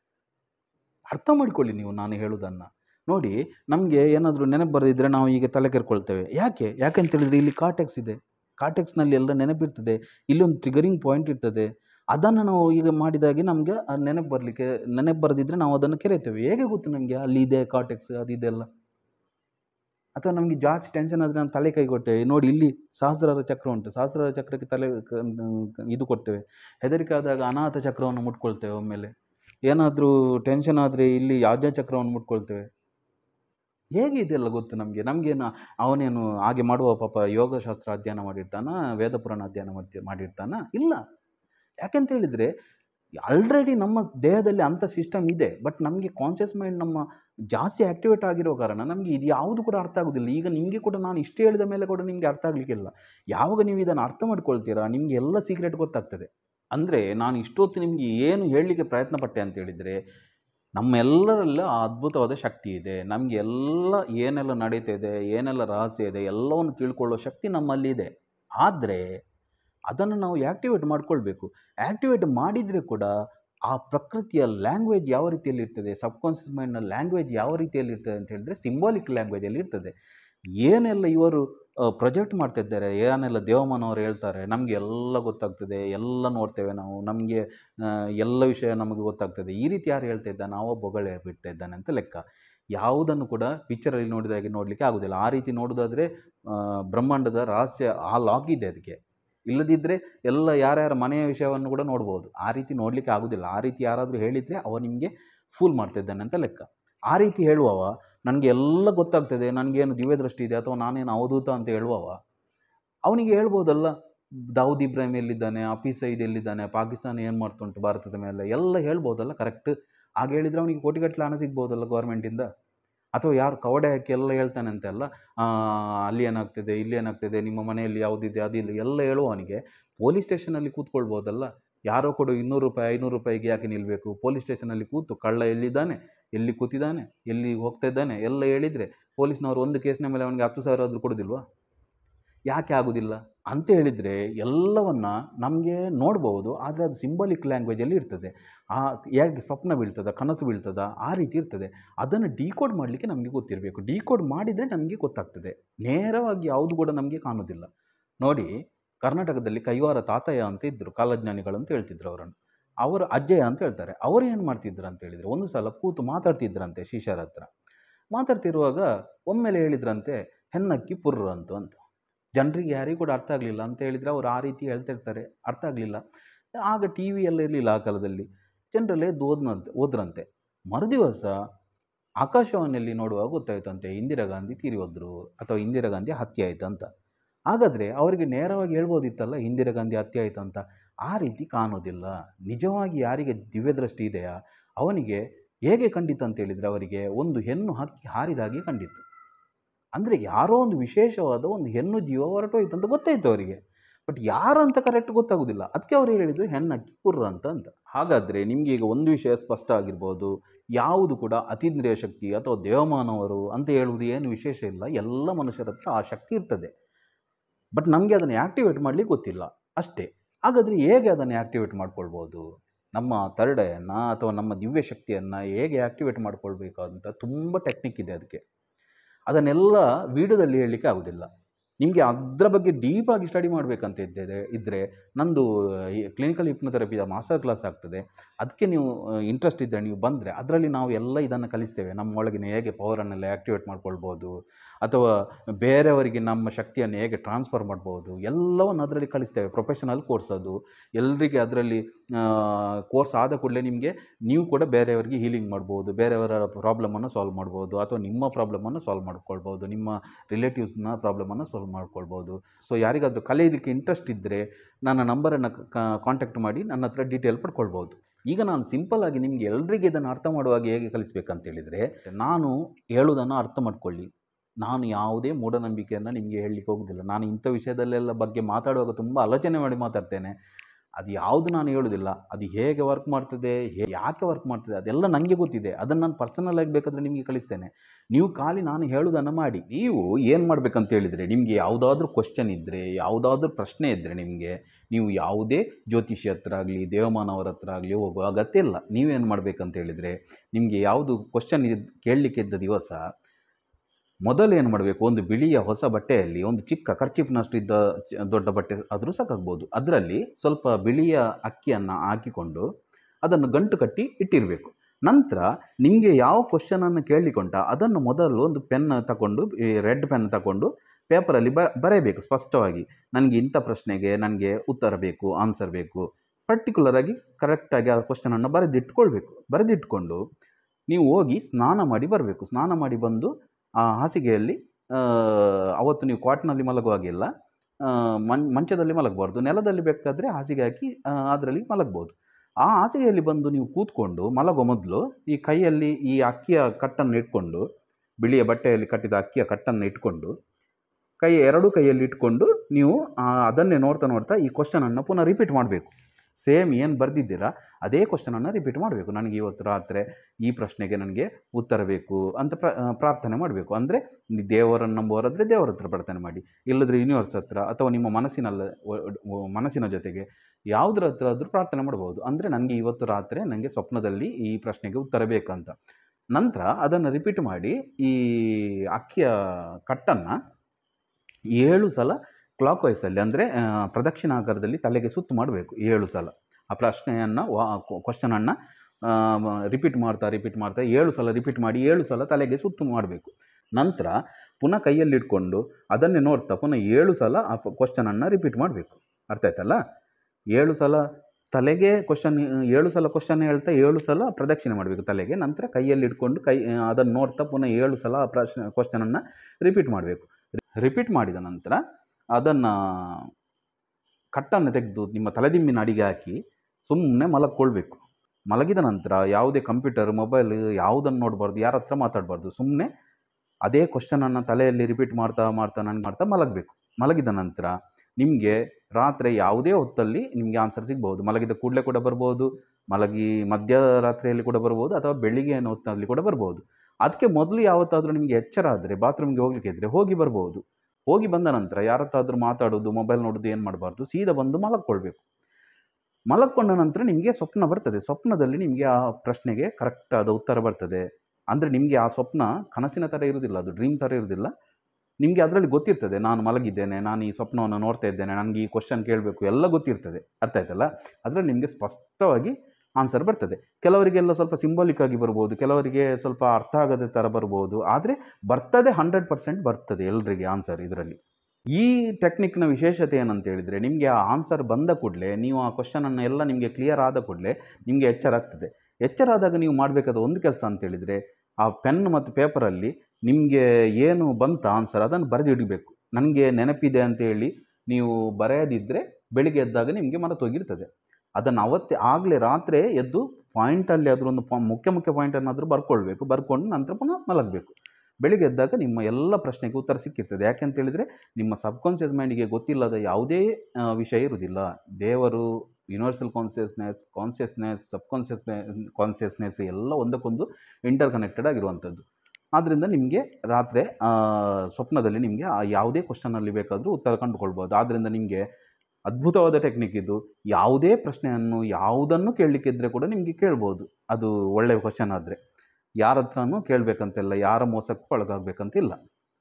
[SPEAKER 1] ಅರ್ಥ ಮಾಡಿಕೊಳ್ಳಿ ನೀವು ನಾನು ಹೇಳೋದನ್ನು. ನೋಡಿ, ನಮಗೆ ಏನಾದರೂ ನೆನಪು ಬರದಿದ್ದರೆ ನಾವು ಈಗ ತಲೆ ಕೆರ್ಕೊಳ್ತೇವೆ. ಯಾಕೆ ಯಾಕೆ ಅಂತ ಹೇಳಿದರೆ, ಇಲ್ಲಿ ಕಾರ್ಟೆಕ್ಸ್ ಇದೆ. ಕಾರ್ಟೆಕ್ಸ್ನಲ್ಲಿ ಎಲ್ಲ ನೆನಪಿರ್ತದೆ. ಇಲ್ಲೊಂದು ಟ್ರಿಗರಿಂಗ್ ಪಾಯಿಂಟ್ ಇರ್ತದೆ. ಅದನ್ನು ನಾವು ಈಗ ಮಾಡಿದಾಗೆ ನಮಗೆ ಆ ನೆನಪು ಬರಲಿಕ್ಕೆ ನೆನಪು ಬರದಿದ್ದರೆ ನಾವು ಅದನ್ನು ಕೆರೆತೇವೆ. ಹೇಗೆ ಗೊತ್ತು ನಮಗೆ ಅಲ್ಲಿ ಇದೆ ಕಾರ್ಟೆಕ್ಸ್ ಅದಿದೆಲ್ಲ? ಅಥವಾ ನಮಗೆ ಜಾಸ್ತಿ ಟೆನ್ಷನ್ ಆದರೆ ನಾವು ತಲೆ ಕೈ ಕೊಡ್ತೇವೆ. ನೋಡಿ, ಇಲ್ಲಿ ಸಹಸ್ರಾರ ಚಕ್ರ ಉಂಟು, ಸಹಸ್ರಾರ ಚಕ್ರಕ್ಕೆ ತಲೆ ಇದು ಕೊಡ್ತೇವೆ. ಹೆದರಿಕೆ ಆದಾಗ ಅನಾಥ ಚಕ್ರವನ್ನು ಮುಟ್ಕೊಳ್ತೇವೆ. ಒಮ್ಮೆಲೆ ಏನಾದರೂ ಟೆನ್ಷನ್ ಆದರೆ ಇಲ್ಲಿ ಆಜ್ಞಾ ಚಕ್ರವನ್ನು ಮುಟ್ಕೊಳ್ತೇವೆ. ಹೇಗೆ ಇದೆಲ್ಲ ಗೊತ್ತು ನಮಗೆ? ನಮಗೇನು ಅವನೇನು ಹಾಗೆ ಮಾಡುವ ಪಾಪ ಯೋಗಶಾಸ್ತ್ರ ಅಧ್ಯಯನ ಮಾಡಿರ್ತಾನ, ವೇದ ಪುರಾಣ ಅಧ್ಯಯನ ಮಾಡ್ತಿ ಮಾಡಿರ್ತಾನ? ಇಲ್ಲ. ಯಾಕೆಂತ ಹೇಳಿದರೆ, ಆಲ್ರೆಡಿ ನಮ್ಮ ದೇಹದಲ್ಲಿ ಅಂಥ ಸಿಸ್ಟಮ್ ಇದೆ. ಬಟ್ ನಮಗೆ ಕಾನ್ಷಿಯಸ್ ಮೈಂಡ್ ನಮ್ಮ ಜಾಸ್ತಿ ಆ್ಯಕ್ಟಿವೇಟ್ ಆಗಿರೋ ಕಾರಣ ನಮಗೆ ಇದು ಯಾವುದು ಕೂಡ ಅರ್ಥ ಆಗೋದಿಲ್ಲ. ಈಗ ನಿಮಗೆ ಕೂಡ ನಾನು ಇಷ್ಟು ಹೇಳಿದ ಮೇಲೆ ಕೂಡ ನಿಮಗೆ ಅರ್ಥ ಆಗಲಿಕ್ಕಿಲ್ಲ. ಯಾವಾಗ ನೀವು ಇದನ್ನು ಅರ್ಥ ಮಾಡ್ಕೊಳ್ತೀರಾ, ನಿಮಗೆ ಎಲ್ಲ ಸೀಕ್ರೆಟ್ ಗೊತ್ತಾಗ್ತದೆ. ಅಂದರೆ ನಾನು ಇಷ್ಟೊತ್ತು ನಿಮಗೆ ಏನು ಹೇಳಲಿಕ್ಕೆ ಪ್ರಯತ್ನ ಪಟ್ಟೆ ಅಂತ ಹೇಳಿದರೆ, ನಮ್ಮೆಲ್ಲರಲ್ಲ ಆ ಅದ್ಭುತವಾದ ಶಕ್ತಿ ಇದೆ. ನಮಗೆ ಎಲ್ಲ ಏನೆಲ್ಲ ನಡೀತಾ ಇದೆ, ಏನೆಲ್ಲ ರಹಸ್ಯ ಇದೆ, ಎಲ್ಲವನ್ನು ತಿಳ್ಕೊಳ್ಳೋ ಶಕ್ತಿ ನಮ್ಮಲ್ಲಿದೆ. ಆದರೆ ಅದನ್ನು ನಾವು ಆ್ಯಕ್ಟಿವೇಟ್ ಮಾಡ್ಕೊಳ್ಬೇಕು. ಆ್ಯಕ್ಟಿವೇಟ್ ಮಾಡಿದರೆ ಕೂಡ ಆ ಪ್ರಕೃತಿಯ ಲ್ಯಾಂಗ್ವೇಜ್ ಯಾವ ರೀತಿಯಲ್ಲಿ ಇರ್ತದೆ, ಸಬ್ ಕಾನ್ಷಿಯಸ್ ಮೈಂಡ್ನ ಲ್ಯಾಂಗ್ವೇಜ್ ಯಾವ ರೀತಿಯಲ್ಲಿ ಇರ್ತದೆ ಅಂತ ಹೇಳಿದ್ರೆ ಸಿಂಬಾಲಿಕ್ ಲ್ಯಾಂಗ್ವೇಜಲ್ಲಿ ಇರ್ತದೆ. ಏನೆಲ್ಲ ಇವರು ಪ್ರೊಜೆಕ್ಟ್ ಮಾಡ್ತಿದ್ದಾರೆ, ಏನೆಲ್ಲ ದೇವಮ್ಮನವರು ಹೇಳ್ತಾರೆ, ನಮಗೆ ಎಲ್ಲ ಗೊತ್ತಾಗ್ತದೆ, ಎಲ್ಲ ನೋಡ್ತೇವೆ ನಾವು, ನಮಗೆ ಎಲ್ಲ ವಿಷಯ ನಮಗೆ ಗೊತ್ತಾಗ್ತದೆ, ಈ ರೀತಿ ಯಾರು ಹೇಳ್ತಾ ಇದ್ದ, ನಾವು ಬೊಗಳೆ ಬಿಡ್ತಾ ಇದ್ದಾನೆ ಅಂತ ಲೆಕ್ಕ. ಯಾವುದನ್ನು ಕೂಡ ಪಿಕ್ಚರಲ್ಲಿ ನೋಡಿದಾಗೆ ನೋಡಲಿಕ್ಕೆ ಆಗೋದಿಲ್ಲ. ಆ ರೀತಿ ನೋಡೋದಾದರೆ ಬ್ರಹ್ಮಾಂಡದ ರಹಸ್ಯ ಆ ಲಾಕ್ ಇದೆ ಅದಕ್ಕೆ. ಇಲ್ಲದಿದ್ದರೆ ಎಲ್ಲ ಯಾರ್ಯಾರ ಮನೆಯ ವಿಷಯವನ್ನು ಕೂಡ ನೋಡ್ಬೋದು. ಆ ರೀತಿ ನೋಡಲಿಕ್ಕೆ ಆಗೋದಿಲ್ಲ. ಆ ರೀತಿ ಯಾರಾದರೂ ಹೇಳಿದರೆ ಅವ ನಿಮಗೆ ಫೂಲ್ ಮಾಡ್ತಿದ್ದಾನೆ ಅಂತ ಲೆಕ್ಕ. ಆ ರೀತಿ ಹೇಳುವವ ನನಗೆ ಎಲ್ಲ ಗೊತ್ತಾಗ್ತದೆ, ನನಗೇನು ದಿವ್ಯ ದೃಷ್ಟಿ ಇದೆ ಅಥವಾ ನಾನೇನು ಅವಧೂತ ಅಂತ ಹೇಳುವವ, ಅವನಿಗೆ ಹೇಳ್ಬೋದಲ್ಲ ದಾವೂದ್ ಇಬ್ರಾಹಿಂ ಎಲ್ಲಿದ್ದಾನೆ, ಹಫೀಜ್ ಸಯೀದ್ ಎಲ್ಲಿದ್ದಾನೆ, ಪಾಕಿಸ್ತಾನ ಏನು ಮಾಡ್ತುಂಟು ಭಾರತದ ಮೇಲೆ, ಎಲ್ಲ ಹೇಳ್ಬೋದಲ್ಲ ಕರೆಕ್ಟ್. ಆಗ ಹೇಳಿದರೆ ಅವನಿಗೆ ಕೋಟಿಗಟ್ಟಲೆ ಹಣ ಸಿಗ್ಬೋದಲ್ಲ ಗೌರ್ಮೆಂಟಿಂದ. ಅಥವಾ ಯಾರು ಕವಡೆ ಹಾಕಿ ಎಲ್ಲ ಹೇಳ್ತಾನೆ ಅಂತೆಲ್ಲ, ಅಲ್ಲಿ ಏನಾಗ್ತದೆ, ಇಲ್ಲಿ ಏನಾಗ್ತದೆ, ನಿಮ್ಮ ಮನೆಯಲ್ಲಿ ಯಾವುದಿದೆ ಅದಿಲ್ಲ ಎಲ್ಲ ಹೇಳುವವನಿಗೆ ಪೊಲೀಸ್ ಸ್ಟೇಷನಲ್ಲಿ ಕೂತ್ಕೊಳ್ಬೋದಲ್ಲ. ಯಾರೋ ಕೊಡು ಇನ್ನೂರು ರೂಪಾಯಿ ಐನೂರು ರೂಪಾಯಿಗೆ ಯಾಕೆ ನಿಲ್ಲಬೇಕು? ಪೊಲೀಸ್ ಸ್ಟೇಷನಲ್ಲಿ ಕೂತು ಕಳ್ಳ ಎಲ್ಲಿದ್ದಾನೆ, ಎಲ್ಲಿ ಕೂತಿದ್ದಾನೆ, ಎಲ್ಲಿ ಹೋಗ್ತಾ ಇದ್ದಾನೆ ಎಲ್ಲ ಹೇಳಿದರೆ ಪೊಲೀಸ್ನವರು ಒಂದು ಕೇಸ್ನ ಮೇಲೆ ಅವನಿಗೆ ಹತ್ತು ಸಾವಿರ ಆದರೂ ಕೊಡೋದಿಲ್ವಾ? ಯಾಕೆ ಆಗೋದಿಲ್ಲ ಅಂತ ಹೇಳಿದರೆ ಎಲ್ಲವನ್ನ ನಮಗೆ ನೋಡ್ಬೋದು, ಆದರೆ ಅದು ಸಿಂಬಾಲಿಕ್ ಲ್ಯಾಂಗ್ವೇಜಲ್ಲಿ ಇರ್ತದೆ. ಆ ಹೇಗೆ ಸ್ವಪ್ನ ಬೀಳ್ತದ, ಕನಸು ಬೀಳ್ತದ, ಆ ರೀತಿ ಇರ್ತದೆ. ಅದನ್ನು ಡಿಕೋಡ್ ಮಾಡಲಿಕ್ಕೆ ನಮಗೆ ಗೊತ್ತಿರಬೇಕು. ಡಿಕೋಡ್ ಮಾಡಿದರೆ ನಮಗೆ ಗೊತ್ತಾಗ್ತದೆ. ನೇರವಾಗಿ ಯಾವುದು ಕೂಡ ನಮಗೆ ಕಾಣೋದಿಲ್ಲ. ನೋಡಿ, ಕರ್ನಾಟಕದಲ್ಲಿ ಕೈವಾರ ತಾತಯ್ಯ ಅಂತ ಇದ್ದರು, ಕಾಲಜ್ಞಾನಿಗಳು ಅಂತ ಹೇಳ್ತಿದ್ರು ಅವರನ್ನು. ಅವರು ಅಜ್ಜಯ್ಯ ಅಂತ ಹೇಳ್ತಾರೆ. ಅವರು ಏನು ಮಾಡ್ತಿದ್ರು ಅಂತ ಹೇಳಿದರೆ, ಒಂದು ಸಲ ಕೂತು ಮಾತಾಡ್ತಿದ್ರಂತೆ ಶಿಷ್ಯರ ಹತ್ರ. ಮಾತಾಡ್ತಿರುವಾಗ ಒಮ್ಮೆಲೆ ಹೇಳಿದ್ರಂತೆ ಹೆನ್ನಕ್ಕಿ ಪುರ್ರು ಅಂತು ಅಂತ. ಜನರಿಗೆ ಯಾರಿಗೂ ಕೂಡ ಅರ್ಥ ಆಗಲಿಲ್ಲ ಅಂತ ಹೇಳಿದರೆ ಅವರು ಆ ರೀತಿ ಹೇಳ್ತಿರ್ತಾರೆ, ಅರ್ಥ ಆಗಲಿಲ್ಲ. ಆಗ ಟಿ ವಿ ಎಲ್ಲ ಇರಲಿಲ್ಲ ಆ ಕಾಲದಲ್ಲಿ. ಜನರಲ್ಲೇ ಓದ್ನಂತೆ ಓದ್ರಂತೆ. ಮರುದಿವಸ ಆಕಾಶವಾಣಿಯಲ್ಲಿ ನೋಡುವಾಗ ಗೊತ್ತಾಯ್ತಂತೆ ಇಂದಿರಾ ಗಾಂಧಿ ತೀರಿ ಹೋದ್ರು ಅಥವಾ ಇಂದಿರಾ ಗಾಂಧಿ ಹತ್ಯೆ ಆಯ್ತು ಅಂತ. ಹಾಗಾದರೆ ಅವರಿಗೆ ನೇರವಾಗಿ ಹೇಳ್ಬೋದಿತ್ತಲ್ಲ ಇಂದಿರಾ ಗಾಂಧಿ ಹತ್ಯೆ ಆಯ್ತು ಅಂತ. ಆ ರೀತಿ ಕಾಣೋದಿಲ್ಲ. ನಿಜವಾಗಿ ಯಾರಿಗೆ ದಿವ್ಯದೃಷ್ಟಿ ಇದೆಯಾ ಅವನಿಗೆ ಹೇಗೆ ಕಂಡಿತು ಅಂತ ಹೇಳಿದರೆ, ಅವರಿಗೆ ಒಂದು ಹೆಣ್ಣು ಹಕ್ಕಿ ಹಾರಿದಾಗೆ ಕಂಡಿತ್ತು. ಅಂದರೆ ಯಾರೋ ಒಂದು ವಿಶೇಷವಾದ ಒಂದು ಹೆಣ್ಣು ಜೀವ ಹೊರಟೋಯ್ತು ಅಂತ ಗೊತ್ತಾಯ್ತು ಅವರಿಗೆ. ಬಟ್ ಯಾರು ಅಂತ ಕರೆಕ್ಟ್ ಗೊತ್ತಾಗೋದಿಲ್ಲ. ಅದಕ್ಕೆ ಅವ್ರು ಹೇಳಿದ್ರು ಹೆಣ್ಣಕ್ಕಿ ಪುರ್ರ ಅಂತ ಅಂತ. ಹಾಗಾದರೆ ನಿಮಗೆ ಈಗ ಒಂದು ವಿಷಯ ಸ್ಪಷ್ಟ ಆಗಿರ್ಬೋದು, ಯಾವುದು ಕೂಡ ಅತೀಂದ್ರಿಯ ಶಕ್ತಿ ಅಥವಾ ದೇವಮಾನವರು ಅಂತ ಹೇಳುವುದು ಏನು ವಿಶೇಷ ಇಲ್ಲ. ಎಲ್ಲ ಮನುಷ್ಯರ ಹತ್ರ ಆ ಶಕ್ತಿ ಇರ್ತದೆ. ಬಟ್ ನಮಗೆ ಅದನ್ನು ಆ್ಯಕ್ಟಿವೇಟ್ ಮಾಡಲಿಕ್ಕೆ ಗೊತ್ತಿಲ್ಲ ಅಷ್ಟೇ. ಹಾಗಾದರೆ ಹೇಗೆ ಅದನ್ನು ಆ್ಯಕ್ಟಿವೇಟ್ ಮಾಡ್ಕೊಳ್ಬೋದು? ನಮ್ಮ ತರಡೆಯನ್ನು ಅಥವಾ ನಮ್ಮ ದಿವ್ಯ ಶಕ್ತಿಯನ್ನು ಹೇಗೆ ಆ್ಯಕ್ಟಿವೇಟ್ ಮಾಡ್ಕೊಳ್ಬೇಕು ಅಂತ ತುಂಬ ಟೆಕ್ನಿಕ್ ಇದೆ ಅದಕ್ಕೆ. ಅದನ್ನೆಲ್ಲ ವೀಡಿಯೋದಲ್ಲಿ ಹೇಳಲಿಕ್ಕೆ ಆಗೋದಿಲ್ಲ. ನಿಮಗೆ ಅದರ ಬಗ್ಗೆ ಡೀಪಾಗಿ ಸ್ಟಡಿ ಮಾಡಬೇಕಂತ ಇದ್ದರೆ ಇದ್ದರೆ ನಂದು ಕ್ಲಿನಿಕಲ್ ಹಿಪ್ನೋಥೆರಪಿಯ ಮಾಸ್ಟರ್ ಕ್ಲಾಸ್ ಆಗ್ತದೆ. ಅದಕ್ಕೆ ನೀವು ಇಂಟ್ರೆಸ್ಟ್ ಇದ್ದರೆ ನೀವು ಬಂದರೆ ಅದರಲ್ಲಿ ನಾವು ಎಲ್ಲ ಇದನ್ನು ಕಲಿಸ್ತೇವೆ. ನಮ್ಮ ಒಳಗಿನ ಹೇಗೆ ಪವರನ್ನೆಲ್ಲ ಆ್ಯಕ್ಟಿವೇಟ್ ಮಾಡ್ಕೊಳ್ಬೋದು ಅಥವಾ ಬೇರೆಯವರಿಗೆ ನಮ್ಮ ಶಕ್ತಿಯನ್ನು ಹೇಗೆ ಟ್ರಾನ್ಸ್ಫರ್ ಮಾಡ್ಬೋದು ಎಲ್ಲವನ್ನು ಅದರಲ್ಲಿ ಕಲಿಸ್ತೇವೆ. ಪ್ರೊಫೆಷನಲ್ ಕೋರ್ಸ್ ಅದು. ಎಲ್ಲರಿಗೆ ಅದರಲ್ಲಿ ಕೋರ್ಸ್ ಆದ ಕೂಡಲೇ ನಿಮಗೆ ನೀವು ಕೂಡ ಬೇರೆಯವರಿಗೆ ಹೀಲಿಂಗ್ ಮಾಡ್ಬೋದು, ಬೇರೆಯವರ ಪ್ರಾಬ್ಲಮನ್ನು ಸಾಲ್ವ್ ಮಾಡ್ಬೋದು, ಅಥವಾ ನಿಮ್ಮ ಪ್ರಾಬ್ಲಮನ್ನು ಸಾಲ್ವ್ ಮಾಡ್ಕೊಳ್ಬೋದು, ನಿಮ್ಮ ರಿಲೇಟಿವ್ಸ್ನ ಪ್ರಾಬ್ಲಮನ್ನು ಸಾಲ್ವ್ ಮಾಡ್ಕೊಳ್ಬೋದು. ಸೊ ಯಾರಿಗಾದರೂ ಕಲಿಯಲಿಕ್ಕೆ ಇಂಟ್ರೆಸ್ಟ್ ಇದ್ದರೆ ನನ್ನ ನಂಬರನ್ನು ಕಾಂಟ್ಯಾಕ್ಟ್ ಮಾಡಿ ನನ್ನ ಹತ್ರ ಡೀಟೇಲ್ ಪಡ್ಕೊಳ್ಬೋದು. ಈಗ ನಾನು ಸಿಂಪಲ್ಲಾಗಿ ನಿಮಗೆ ಎಲ್ರಿಗೆ ಇದನ್ನು ಅರ್ಥ ಮಾಡುವಾಗ ಹೇಗೆ ಕಲಿಸ್ಬೇಕಂತೇಳಿದರೆ, ನಾನು ಹೇಳೋದನ್ನು ಅರ್ಥ ಮಾಡ್ಕೊಳ್ಳಿ. ನಾನು ಯಾವುದೇ ಮೂಢನಂಬಿಕೆಯನ್ನು ನಿಮಗೆ ಹೇಳಲಿಕ್ಕೆ ಹೋಗೋದಿಲ್ಲ. ನಾನು ಇಂಥ ವಿಷಯದಲ್ಲೆಲ್ಲ ಬಗ್ಗೆ ಮಾತಾಡುವಾಗ ತುಂಬ ಆಲೋಚನೆ ಮಾಡಿ ಮಾತಾಡ್ತೇನೆ. ಅದು ಯಾವುದು ನಾನು ಹೇಳೋದಿಲ್ಲ. ಅದು ಹೇಗೆ ವರ್ಕ್ ಮಾಡ್ತದೆ, ಹೇ ಯಾಕೆ ವರ್ಕ್ ಮಾಡ್ತದೆ ಅದೆಲ್ಲ ನನಗೆ ಗೊತ್ತಿದೆ. ಅದನ್ನು ನಾನು ಪರ್ಸನಲ್ ಆಗಿ ಬೇಕಾದರೆ ನಿಮಗೆ ಕಳಿಸ್ತೇನೆ. ನೀವು ಖಾಲಿ ನಾನು ಹೇಳೋದನ್ನು ಮಾಡಿ. ನೀವು ಏನು ಮಾಡಬೇಕಂತ ಹೇಳಿದರೆ, ನಿಮಗೆ ಯಾವುದಾದ್ರೂ ಕ್ವಶನ್ ಇದ್ದರೆ, ಯಾವುದಾದ್ರೂ ಪ್ರಶ್ನೆ ಇದ್ದರೆ, ನಿಮಗೆ ನೀವು ಯಾವುದೇ ಜ್ಯೋತಿಷಿ ಹತ್ರ ಆಗಲಿ ದೇವಮಾನವರ ಹತ್ರ ಆಗಲಿ ಹೋಗುವ ಅಗತ್ಯ ಇಲ್ಲ. ನೀವೇನು ಮಾಡಬೇಕಂತ ಹೇಳಿದರೆ, ನಿಮಗೆ ಯಾವುದು ಕ್ವಶನ್ ಇದ್ದು ಕೇಳಲಿಕ್ಕೆ ಇದ್ದ ದಿವಸ ಮೊದಲು ಏನು ಮಾಡಬೇಕು, ಒಂದು ಬಿಳಿಯ ಹೊಸ ಬಟ್ಟೆಯಲ್ಲಿ ಒಂದು ಚಿಕ್ಕ ಕರ್ಚಿಪ್ನಷ್ಟು ಇದ್ದ ದೊಡ್ಡ ಬಟ್ಟೆ ಆದರೂ ಸಾಕಾಗ್ಬೋದು, ಅದರಲ್ಲಿ ಸ್ವಲ್ಪ ಬಿಳಿಯ ಅಕ್ಕಿಯನ್ನು ಹಾಕಿಕೊಂಡು ಅದನ್ನು ಗಂಟು ಕಟ್ಟಿ ಇಟ್ಟಿರಬೇಕು. ನಂತರ ನಿಮಗೆ ಯಾವ ಕ್ವಶನನ್ನು ಕೇಳಲಿಕ್ಕುಂಟ ಅದನ್ನು ಮೊದಲು ಒಂದು ಪೆನ್ ತಗೊಂಡು, ಈ ರೆಡ್ ಪೆನ್ ತಗೊಂಡು ಪೇಪರಲ್ಲಿ ಬ ಬರೆಯಬೇಕು ಸ್ಪಷ್ಟವಾಗಿ. ನನಗೆ ಇಂಥ ಪ್ರಶ್ನೆಗೆ ನನಗೆ ಉತ್ತರ ಬೇಕು, ಆನ್ಸರ್ ಬೇಕು, ಪರ್ಟಿಕ್ಯುಲರಾಗಿ ಕರೆಕ್ಟಾಗಿ ಆ ಕ್ವಶನನ್ನು ಬರೆದಿಟ್ಕೊಳ್ಬೇಕು. ಬರೆದಿಟ್ಕೊಂಡು ನೀವು ಹೋಗಿ ಸ್ನಾನ ಮಾಡಿ ಬರಬೇಕು. ಸ್ನಾನ ಮಾಡಿ ಬಂದು ಆ ಹಾಸಿಗೆಯಲ್ಲಿ, ಅವತ್ತು ನೀವು ಕ್ವಾಟ್ನಲ್ಲಿ ಮಲಗುವಾಗಿಲ್ಲ, ಮನ್ ಮಂಚದಲ್ಲಿ ಮಲಗಬಾರ್ದು, ನೆಲದಲ್ಲಿ ಬೇಕಾದರೆ ಹಾಸಿಗೆ ಹಾಕಿ ಅದರಲ್ಲಿ ಮಲಗ್ಬೋದು. ಆ ಹಾಸಿಗೆಯಲ್ಲಿ ಬಂದು ನೀವು ಕೂತ್ಕೊಂಡು ಮಲಗೋ ಮೊದಲು ಈ ಕೈಯಲ್ಲಿ ಈ ಅಕ್ಕಿಯ ಕಟ್ಟನ್ನು ಇಟ್ಕೊಂಡು, ಬಿಳಿಯ ಬಟ್ಟೆಯಲ್ಲಿ ಕಟ್ಟಿದ ಅಕ್ಕಿಯ ಕಟ್ಟನ್ನು ಇಟ್ಕೊಂಡು, ಕೈ ಎರಡೂ ಕೈಯಲ್ಲಿ ಇಟ್ಕೊಂಡು ನೀವು ಅದನ್ನೇ ನೋಡ್ತಾ ನೋಡ್ತಾ ಈ ಕ್ವಶನನ್ನು ಪುನಃ ರಿಪೀಟ್ ಮಾಡಬೇಕು. ಸೇಮ್ ಏನು ಬರೆದಿದ್ದೀರಾ ಅದೇ ಕ್ವಶನನ್ನು ರಿಪೀಟ್ ಮಾಡಬೇಕು. ನನಗೆ ಇವತ್ತು ರಾತ್ರಿ ಈ ಪ್ರಶ್ನೆಗೆ ನನಗೆ ಉತ್ತರ ಬೇಕು ಅಂತ ಪ್ರ ಪ್ರಾರ್ಥನೆ ಮಾಡಬೇಕು. ಅಂದರೆ ದೇವರನ್ನು ನಂಬುವರಾದರೆ ದೇವರ ಹತ್ರ ಪ್ರಾರ್ಥನೆ ಮಾಡಿ, ಇಲ್ಲದ್ರೆ ಯೂನಿವರ್ಸ್ ಹತ್ರ ಅಥವಾ ನಿಮ್ಮ ಮನಸ್ಸಿನಲ್ಲಿ ಮನಸ್ಸಿನ ಜೊತೆಗೆ ಯಾವುದ್ರ ಹತ್ರ ಆದರೂ ಪ್ರಾರ್ಥನೆ ಮಾಡ್ಬೋದು. ಅಂದರೆ ನನಗೆ ಇವತ್ತು ರಾತ್ರಿ ನನಗೆ ಸ್ವಪ್ನದಲ್ಲಿ ಈ ಪ್ರಶ್ನೆಗೆ ಉತ್ತರ ಬೇಕಂತ. ನಂತರ ಅದನ್ನು ರಿಪೀಟ್ ಮಾಡಿ ಈ ಅಕ್ಕಿಯ ಕಟ್ಟನ್ನು ಏಳು ಸಲ ಕ್ಲಾಕ್ ವೈಸಲ್ಲಿ ಅಂದರೆ ಪ್ರದಕ್ಷಿಣಾಕಾರದಲ್ಲಿ ತಲೆಗೆ ಸುತ್ತು ಮಾಡಬೇಕು ಏಳು ಸಲ. ಆ ಪ್ರಶ್ನೆಯನ್ನು ವಾ ಕ್ವಶನನ್ನು ರಿಪೀಟ್ ಮಾಡ್ತಾ ರಿಪೀಟ್ ಮಾಡ್ತಾ ಏಳು ಸಲ ರಿಪೀಟ್ ಮಾಡಿ ಏಳು ಸಲ ತಲೆಗೆ ಸುತ್ತು ಮಾಡಬೇಕು. ನಂತರ ಪುನಃ ಕೈಯಲ್ಲಿಟ್ಕೊಂಡು ಅದನ್ನೇ ನೋಡ್ತಾ ಪುನಃ ಏಳು ಸಲ ಆ ಕ್ವಶನನ್ನು ರಿಪೀಟ್ ಮಾಡಬೇಕು. ಅರ್ಥ ಆಯ್ತಲ್ಲ? ಏಳು ಸಲ ತಲೆಗೆ ಕ್ವಶನ್ ಏಳು ಸಲ ಕ್ವಶನ್ ಹೇಳ್ತಾ ಏಳು ಸಲ ಪ್ರದಕ್ಷಿಣೆ ಮಾಡಬೇಕು ತಲೆಗೆ. ನಂತರ ಕೈಯಲ್ಲಿ ಇಟ್ಕೊಂಡು ಕೈ ಅದನ್ನು ನೋಡ್ತಾ ಪುನಃ ಏಳು ಸಲ ಆ ಪ್ರಶ್ನೆ ಕ್ವಶನನ್ನು ರಿಪೀಟ್ ಮಾಡಬೇಕು. ರಿಪೀಟ್ ಮಾಡಿದ ನಂತರ ಅದನ್ನು ಕಟ್ಟನ್ನು ತೆಗೆದು ನಿಮ್ಮ ತಲೆದಿಂಬಿನ ಅಡಿಗೆ ಹಾಕಿ ಸುಮ್ಮನೆ ಮಲಕ್ಕೊಳ್ಬೇಕು. ಮಲಗಿದ ನಂತರ ಯಾವುದೇ ಕಂಪ್ಯೂಟರ್ ಮೊಬೈಲ್ ಯಾವುದನ್ನು ನೋಡಬಾರ್ದು, ಯಾರ ಹತ್ರ ಮಾತಾಡಬಾರ್ದು. ಸುಮ್ಮನೆ ಅದೇ ಕ್ವಶನನ್ನು ತಲೆಯಲ್ಲಿ ರಿಪೀಟ್ ಮಾಡ್ತಾ ಮಾಡ್ತಾ ನನಗೆ ಮಾಡ್ತಾ ಮಲಗಬೇಕು. ಮಲಗಿದ ನಂತರ ನಿಮಗೆ ರಾತ್ರಿ ಯಾವುದೇ ಹೊತ್ತಲ್ಲಿ ನಿಮಗೆ ಆನ್ಸರ್ ಸಿಗ್ಬೋದು. ಮಲಗಿದ ಕೂಡಲೇ ಕೂಡ ಬರ್ಬೋದು, ಮಲಗಿ ಮಧ್ಯರಾತ್ರಿಯಲ್ಲಿ ಕೂಡ ಬರ್ಬೋದು, ಅಥವಾ ಬೆಳಿಗ್ಗೆ ಅನ್ನೋ ಹೊತ್ತಲ್ಲಿ ಕೂಡ ಬರ್ಬೋದು. ಅದಕ್ಕೆ ಮೊದಲು ಯಾವತ್ತಾದರೂ ನಿಮಗೆ ಎಚ್ಚರ ಆದರೆ ಬಾತ್ರೂಮ್ಗೆ ಹೋಗ್ಲಿಕ್ಕೆ ಇದ್ದರೆ ಹೋಗಿ ಬರ್ಬೋದು. ಹೋಗಿ ಬಂದ ನಂತರ ಯಾರತ್ತಾದರೂ ಮಾತಾಡೋದು ಮೊಬೈಲ್ ನೋಡೋದು ಏನು ಮಾಡಬಾರ್ದು, ಸೀದಾ ಬಂದು ಮಲಕ್ಕೊಳ್ಬೇಕು. ಮಲಕ್ಕೊಂಡ ನಂತರ ನಿಮಗೆ ಸ್ವಪ್ನ ಬರ್ತದೆ. ಸ್ವಪ್ನದಲ್ಲಿ ನಿಮಗೆ ಆ ಪ್ರಶ್ನೆಗೆ ಕರೆಕ್ಟಾದ ಉತ್ತರ ಬರ್ತದೆ. ಅಂದರೆ ನಿಮಗೆ ಆ ಸ್ವಪ್ನ ಕನಸಿನ ಥರ ಇರೋದಿಲ್ಲ, ಅದು ಡ್ರೀಮ್ ಥರ ಇರೋದಿಲ್ಲ. ನಿಮಗೆ ಅದರಲ್ಲಿ ಗೊತ್ತಿರ್ತದೆ, ನಾನು ಮಲಗಿದ್ದೇನೆ, ನಾನು ಈ ಸ್ವಪ್ನವನ್ನು ನೋಡ್ತಾ ಇದ್ದೇನೆ, ನನಗೆ ಈ ಕ್ವಶನ್ ಕೇಳಬೇಕು, ಎಲ್ಲ ಗೊತ್ತಿರ್ತದೆ. ಅರ್ಥ ಆಯ್ತಲ್ಲ? ಅದರಲ್ಲಿ ನಿಮಗೆ ಸ್ಪಷ್ಟವಾಗಿ ಆನ್ಸರ್ ಬರ್ತದೆ. ಕೆಲವರಿಗೆಲ್ಲ ಸ್ವಲ್ಪ ಸಿಂಬಾಲಿಕ್ ಆಗಿ ಬರ್ಬೋದು, ಕೆಲವರಿಗೆ ಸ್ವಲ್ಪ ಅರ್ಥ ಆಗದ ಥರ ಬರ್ಬೋದು, ಆದರೆ ಬರ್ತದೆ, ಹಂಡ್ರೆಡ್ ಪರ್ಸೆಂಟ್ ಬರ್ತದೆ ಎಲ್ಲರಿಗೆ ಆನ್ಸರ್ ಇದರಲ್ಲಿ. ಈ ಟೆಕ್ನಿಕ್ನ ವಿಶೇಷತೆ ಏನಂತ ಹೇಳಿದರೆ, ನಿಮಗೆ ಆ ಆನ್ಸರ್ ಬಂದ ಕೂಡಲೇ ನೀವು ಆ ಕ್ವಶನನ್ನು ಎಲ್ಲ ನಿಮಗೆ ಕ್ಲಿಯರ್ ಆದ ಕೂಡಲೇ ನಿಮಗೆ ಎಚ್ಚರ ಆಗ್ತದೆ. ಎಚ್ಚರ ಆದಾಗ ನೀವು ಮಾಡಬೇಕಾದ ಒಂದು ಕೆಲಸ ಅಂತೇಳಿದರೆ, ಆ ಪೆನ್ ಮತ್ತು ಪೇಪರಲ್ಲಿ ನಿಮಗೆ ಏನು ಬಂತ ಆನ್ಸರ್ ಅದನ್ನು ಬರೆದಿಡಬೇಕು. ನನಗೆ ನೆನಪಿದೆ ಅಂತೇಳಿ ನೀವು ಬರೆಯದಿದ್ದರೆ ಬೆಳಿಗ್ಗೆ ಎದ್ದಾಗ ನಿಮಗೆ ಮರೆತೋಗಿರ್ತದೆ. ಅದನ್ನು ಅವತ್ತೇ ಆಗಲೇ ರಾತ್ರಿ ಎದ್ದು ಪಾಯಿಂಟಲ್ಲಿ ಅದರೊಂದು ಪ ಮುಖ್ಯ ಮುಖ್ಯ ಪಾಯಿಂಟನ್ನಾದರೂ ಬರ್ಕೊಳ್ಬೇಕು. ಬರ್ಕೊಂಡು ನಂತರ ಪುನಃ ಮಲಗಬೇಕು. ಬೆಳಿಗ್ಗೆ ಎದ್ದಾಗ ನಿಮ್ಮ ಎಲ್ಲ ಪ್ರಶ್ನೆಗೆ ಉತ್ತರ ಸಿಕ್ಕಿರ್ತದೆ. ಯಾಕೆಂತೇಳಿದರೆ ನಿಮ್ಮ ಸಬ್ಕಾನ್ಷಿಯಸ್ ಮೈಂಡಿಗೆ ಗೊತ್ತಿಲ್ಲದ ಯಾವುದೇ ವಿಷಯ ಇರುವುದಿಲ್ಲ. ದೇವರು, universal consciousness, consciousness, subconscious consciousness ಎಲ್ಲ ಒಂದಕ್ಕೊಂದು ಇಂಟರ್ ಕನೆಕ್ಟೆಡ್ ಆಗಿರುವಂಥದ್ದು. ಆದ್ದರಿಂದ ನಿಮಗೆ ರಾತ್ರಿ ಸ್ವಪ್ನದಲ್ಲಿ ನಿಮಗೆ ಆ ಯಾವುದೇ ಕ್ವಶನಲ್ಲಿ ಬೇಕಾದರೂ ಉತ್ತರ ಕಂಡುಕೊಳ್ಬೋದು. ಆದ್ದರಿಂದ ನಿಮಗೆ ಅದ್ಭುತವಾದ ಟೆಕ್ನಿಕ್ ಇದು. ಯಾವುದೇ ಪ್ರಶ್ನೆಯನ್ನು ಯಾವುದನ್ನು ಕೇಳಲಿಕ್ಕಿದ್ರೆ ಕೂಡ ನಿಮಗೆ ಕೇಳ್ಬೋದು. ಅದು ಒಳ್ಳೆಯ ಕ್ವಶನ್ ಆದರೆ ಯಾರ ಹತ್ರನೂ ಕೇಳಬೇಕಂತಿಲ್ಲ, ಯಾರ ಮೋಸಕ್ಕೆ ಒಳಗಾಗಬೇಕಂತಿಲ್ಲ.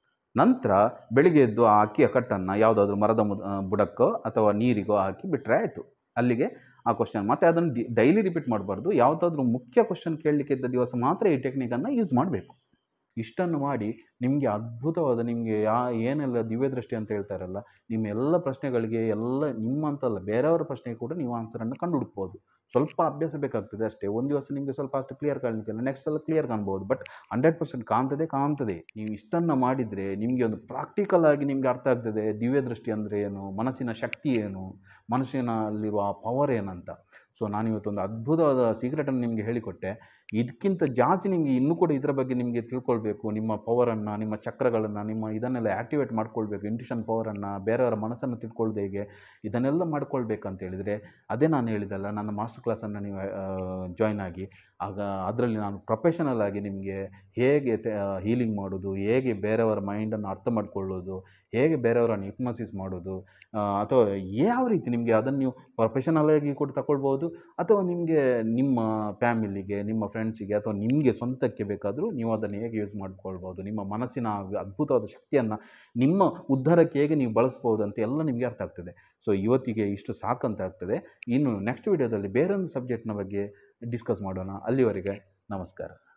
[SPEAKER 1] ನಂತರ ಬೆಳಿಗ್ಗೆ ಎದ್ದು ಆ ಅಕ್ಕಿಯ ಕಟ್ಟನ್ನು ಯಾವುದಾದ್ರೂ ಮರದ ಬುಡಕ್ಕೋ ಅಥವಾ ನೀರಿಗೋ ಹಾಕಿ ಬಿಟ್ಟರೆ ಆಯಿತು. ಅಲ್ಲಿಗೆ ಆ ಕ್ವಶನ್. ಮತ್ತು ಅದನ್ನು ಡಿ ಡೈಲಿ ರಿಪೀಟ್ ಮಾಡಬಾರ್ದು. ಯಾವುದಾದ್ರೂ ಮುಖ್ಯ ಕ್ವಶನ್ ಕೇಳಲಿಕ್ಕಿದ್ದ ದಿವಸ ಮಾತ್ರ ಈ ಟೆಕ್ನಿಕನ್ನು ಯೂಸ್ ಮಾಡಬೇಕು. ಇಷ್ಟನ್ನು ಮಾಡಿ ನಿಮಗೆ ಅದ್ಭುತವಾದ, ನಿಮಗೆ ಯಾ ಏನೆಲ್ಲ ದಿವ್ಯದೃಷ್ಟಿ ಅಂತ ಹೇಳ್ತಾರಲ್ಲ, ನಿಮ್ಮ ಎಲ್ಲ ಪ್ರಶ್ನೆಗಳಿಗೆ ಎಲ್ಲ ನಿಮ್ಮಂತಲ್ಲ ಬೇರೆಯವರ ಪ್ರಶ್ನೆಗೆ ಕೂಡ ನೀವು ಆನ್ಸರನ್ನು ಕಂಡು ಹುಡುಕ್ಬೋದು. ಸ್ವಲ್ಪ ಅಭ್ಯಾಸ ಬೇಕಾಗ್ತದೆ ಅಷ್ಟೇ. ಒಂದು ದಿವಸ ನಿಮಗೆ ಸ್ವಲ್ಪ ಅಷ್ಟು ಕ್ಲಿಯರ್ ಕಾಣಲಿಕ್ಕಿಲ್ಲ, ನೆಕ್ಸ್ಟ್ ಎಲ್ಲ ಕ್ಲಿಯರ್ ಕಾಣ್ಬೋದು. ಬಟ್ ಹಂಡ್ರೆಡ್ ಪರ್ಸೆಂಟ್ ಕಾಣ್ತದೆ ಕಾಣ್ತದೆ ನೀವು ಇಷ್ಟನ್ನು ಮಾಡಿದರೆ ನಿಮಗೆ ಒಂದು ಪ್ರಾಕ್ಟಿಕಲ್ ಆಗಿ ನಿಮಗೆ ಅರ್ಥ ಆಗ್ತದೆ ದಿವ್ಯದೃಷ್ಟಿ ಅಂದರೆ ಏನು, ಮನಸ್ಸಿನ ಶಕ್ತಿ ಏನು, ಮನಸ್ಸಿನಲ್ಲಿರುವ ಪವರ್ ಏನಂತ. ಸೊ ನಾನಿವತ್ತೊಂದು ಅದ್ಭುತವಾದ ಸೀಕ್ರೆಟನ್ನು ನಿಮಗೆ ಹೇಳಿಕೊಟ್ಟೆ. ಇದಕ್ಕಿಂತ ಜಾಸ್ತಿ ನಿಮಗೆ ಇನ್ನೂ ಕೂಡ ಇದರ ಬಗ್ಗೆ ನಿಮಗೆ ತಿಳ್ಕೊಳ್ಬೇಕು, ನಿಮ್ಮ ಪವರನ್ನು, ನಿಮ್ಮ ಚಕ್ರಗಳನ್ನು, ನಿಮ್ಮ ಇದನ್ನೆಲ್ಲ ಆ್ಯಕ್ಟಿವೇಟ್ ಮಾಡ್ಕೊಳ್ಬೇಕು, ಇಂಟ್ಯೂಷನ್ ಪವರನ್ನು, ಬೇರೆಯವರ ಮನಸ್ಸನ್ನು ತಿಳ್ಕೊಳ್ಳೋದು ಹೇಗೆ, ಇದನ್ನೆಲ್ಲ ಮಾಡ್ಕೊಳ್ಬೇಕಂತೇಳಿದರೆ ಅದೇ ನಾನು ಹೇಳಿದಲ್ಲ, ನನ್ನ ಮಾಸ್ಟರ್ ಕ್ಲಾಸನ್ನು ನೀವು ಜಾಯ್ನ್ ಆಗಿ ಆಗ ಅದರಲ್ಲಿ ನಾನು ಪ್ರೊಫೆಷನಲ್ ಆಗಿ ನಿಮಗೆ ಹೇಗೆ ಹೀಲಿಂಗ್ ಮಾಡೋದು, ಹೇಗೆ ಬೇರೆಯವರ ಮೈಂಡನ್ನು ಅರ್ಥ ಮಾಡ್ಕೊಳ್ಳೋದು, ಹೇಗೆ ಬೇರೆಯವರನ್ನು ಹಿಪ್ನೋಸಿಸ್ ಮಾಡೋದು, ಅಥವಾ ಯಾವ ರೀತಿ ನಿಮಗೆ ಅದನ್ನು ನೀವು ಪ್ರೊಫೆಷನಲಾಗಿ ಕೂಡ ತಗೊಳ್ಬೋದು, ಅಥವಾ ನಿಮಗೆ ನಿಮ್ಮ ಫ್ಯಾಮಿಲಿಗೆ, ನಿಮ್ಮ ಫ್ರೆಂಡ್ಸಿಗೆ, ಅಥವಾ ನಿಮಗೆ ಸ್ವಂತಕ್ಕೆ ಬೇಕಾದರೂ ನೀವು ಅದನ್ನು ಹೇಗೆ ಯೂಸ್ ಮಾಡ್ಕೊಳ್ಬೋದು, ನಿಮ್ಮ ಮನಸ್ಸಿನ ಅದ್ಭುತವಾದ ಶಕ್ತಿಯನ್ನು ನಿಮ್ಮ ಉದ್ಧಾರಕ್ಕೆ ಹೇಗೆ ನೀವು ಬಳಸ್ಬೋದು ಅಂತ ಎಲ್ಲ ನಿಮಗೆ ಅರ್ಥ ಆಗ್ತದೆ. ಸೊ ಇವತ್ತಿಗೆ ಇಷ್ಟು ಸಾಕಂತ ಆಗ್ತದೆ. ಇನ್ನು ನೆಕ್ಸ್ಟ್ ವಿಡಿಯೋದಲ್ಲಿ ಬೇರೊಂದು ಸಬ್ಜೆಕ್ಟ್ನ ಬಗ್ಗೆ ಡಿಸ್ಕಸ್ ಮಾಡೋಣ. ಅಲ್ಲಿವರೆಗೆ ನಮಸ್ಕಾರ.